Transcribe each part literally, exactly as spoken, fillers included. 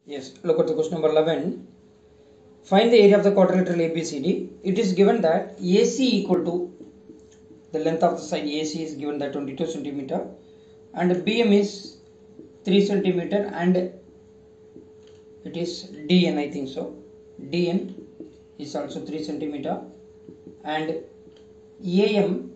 Yes, look at the question number eleven. Find the area of the quadrilateral A B C D. It is given that A C equal to the length of the side A C is given that twenty-two centimeter and B M is three centimeter and it is D N, I think so. D N is also three centimeter and A M,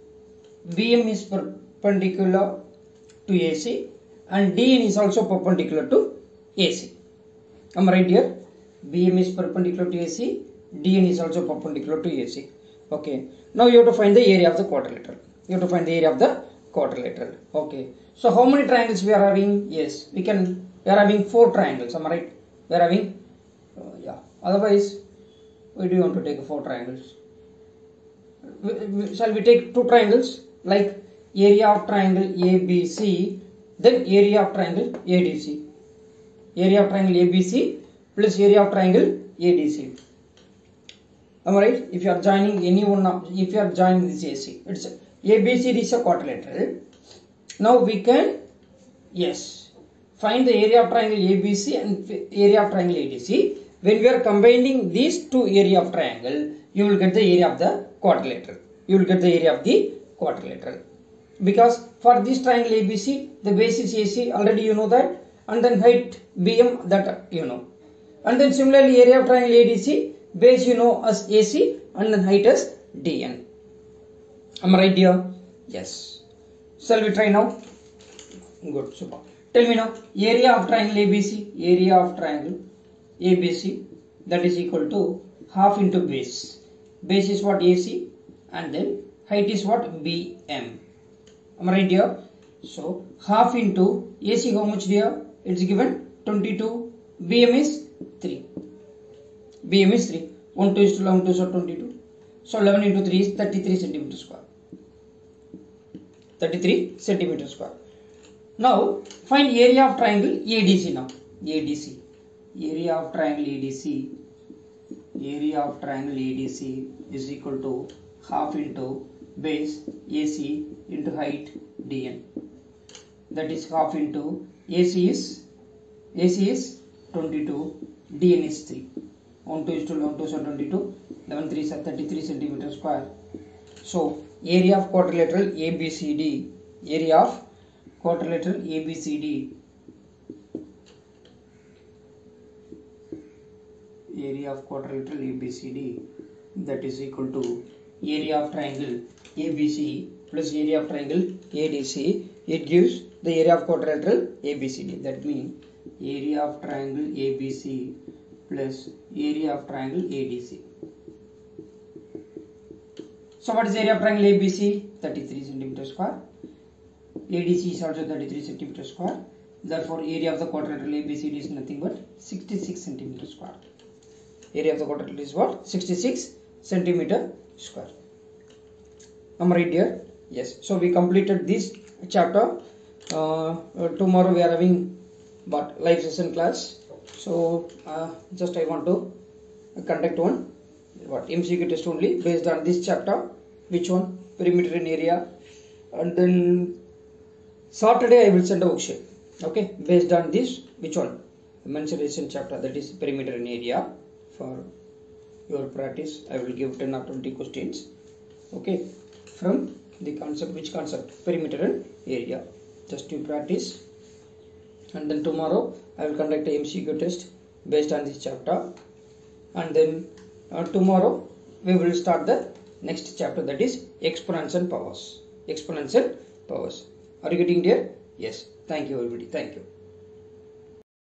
B M is perpendicular to A C and D N is also perpendicular to A C. Am I right here? B M is perpendicular to A C, D N is also perpendicular to A C. Okay. Now you have to find the area of the quadrilateral. You have to find the area of the quadrilateral. Okay. So how many triangles we are having? Yes, we can. We are having four triangles. Am I right? We are having. Uh, yeah. Otherwise, why do you want to take four triangles? We, we, shall we take two triangles like area of triangle A B C, then area of triangle A D C. Area of triangle A B C plus area of triangle A D C. Am I right? If you are joining any one of, if you are joining this A C, it's A B C D is a quadrilateral. Now we can, yes, find the area of triangle A B C and area of triangle A D C. When we are combining these two area of triangle, you will get the area of the quadrilateral. You will get the area of the quadrilateral. Because for this triangle A B C, the base is A C, already you know that, and then height B M, that you know. And then similarly area of triangle A D C, base you know as A C and then height as D N. Am I right here? Yes. Shall we try now? Good, super. Tell me now, area of triangle A B C, area of triangle A B C, that is equal to half into base. Base is what? A C, and then height is what? B M. Am I right here? So half into A C, how much dear? It's given twenty-two. B M is three. B M is three. one two is to eleven two is twenty-two. So eleven into three is thirty-three centimeter square. thirty-three centimeter square. Now find area of triangle A D C now. A D C. Area of triangle A D C. Area of triangle A D C is equal to half into base A C into height D N. That is half into A C is A C is twenty-two, D N is three. one two is to eleven two is twenty-two, eleven three is thirty-three centimeter square. So area of quadrilateral A B C D, area of quadrilateral A B C D, area of quadrilateral A B C D, that is equal to area of triangle A B C plus area of triangle A D C. It gives the area of quadrilateral A B C D. That means area of triangle A B C plus area of triangle A D C. So what is area of triangle A B C? thirty-three centimeter square. A D C is also thirty-three centimeter square. Therefore area of the quadrilateral A B C D is nothing but sixty-six centimeter square. Area of the quadrilateral is what? sixty-six centimeter square. Am I right here? Yes. So we completed this chapter. Uh, uh, tomorrow we are having but live session class. So uh, just I want to conduct one what M C Q test only based on this chapter. Which one? Perimeter and area. And then Saturday I will send a worksheet. Okay, based on this, which one? The mensuration chapter, that is perimeter and area. For your practice, I will give ten or twenty questions. Okay, from the concept, which concept? Perimeter and area. Just you practice. And then tomorrow I will conduct a M C Q test based on this chapter. And then uh, tomorrow we will start the next chapter, that is exponents and powers. Exponents and powers. Are you getting there? Yes. Thank you everybody. Thank you.